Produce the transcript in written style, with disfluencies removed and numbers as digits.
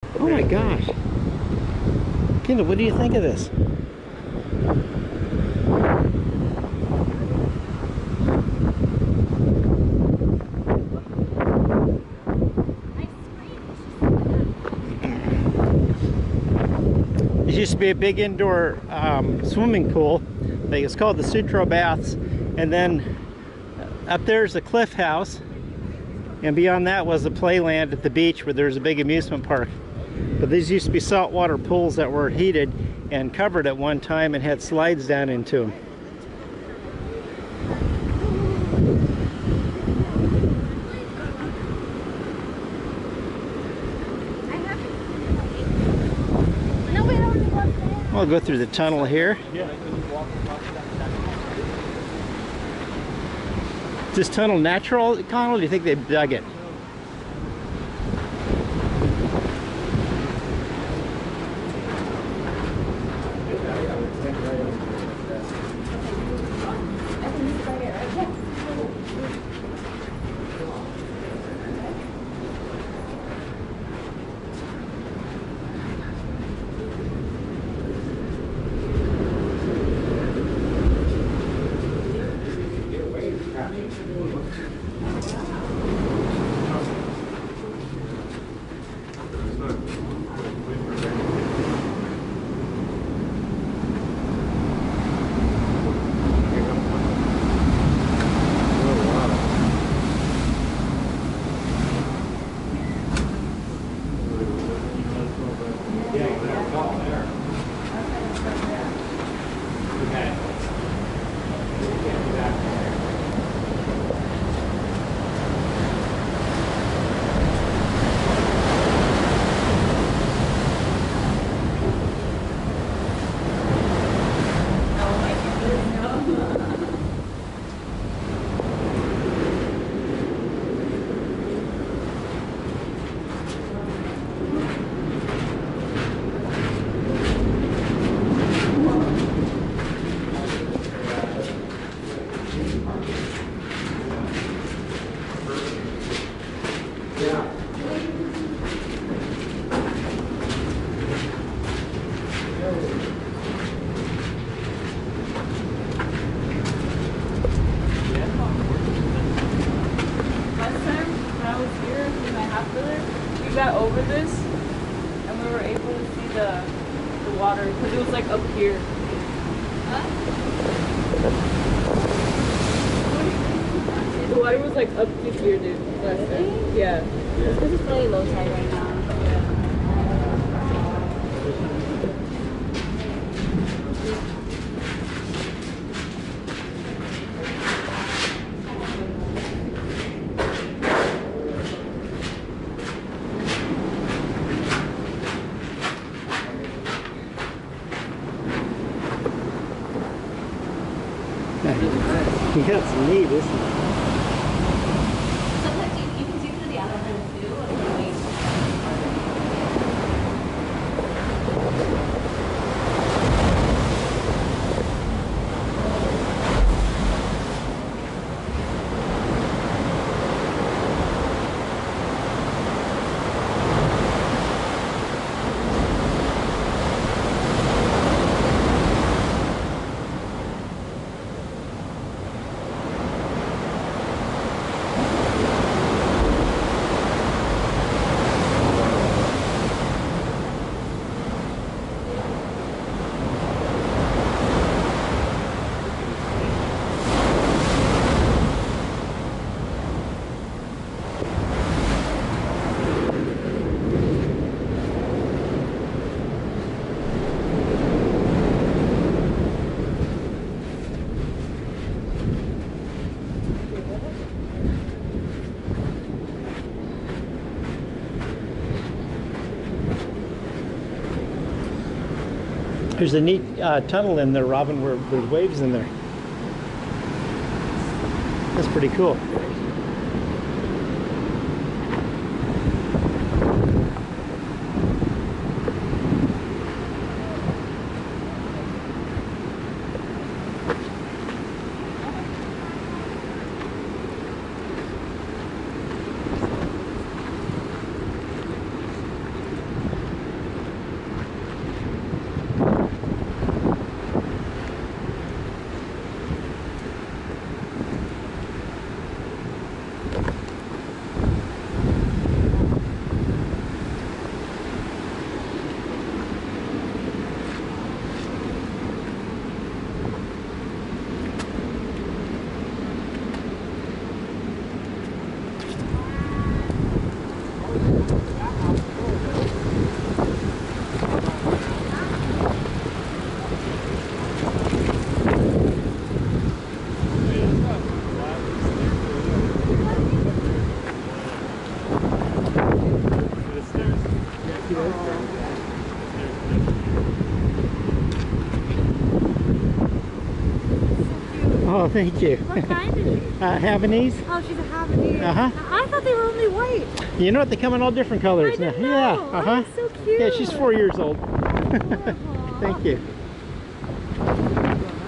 Oh my gosh. Kendall, what do you think of this? This used to be a big indoor swimming pool. Like, it's called the Sutro Baths. And then up there's a cliff house. And beyond that was the playland at the beach where there's a big amusement park. But these used to be saltwater pools that were heated and covered at one time and had slides down into them. I'll go through the tunnel here. Is this tunnel natural, Connell, or do you think they dug it? Over this, and we were able to see the water because it was like up here. Huh? The water was like up to here, dude. Really? Yeah. This is really low tide right now. Yeah, it's neat, isn't it? Sometimes you can see through the outside too. There's a neat tunnel in there, Robin, where there's waves in there. That's pretty cool. Oh, thank you. What kind is she? Havanese. Oh, she's a Havanese. Uh-huh. I thought they were only white. You know what? They come in all different colors I didn't now. know. Yeah. Oh, Uh-huh. that's so cute. Yeah, she's 4 years old. Adorable. Thank you.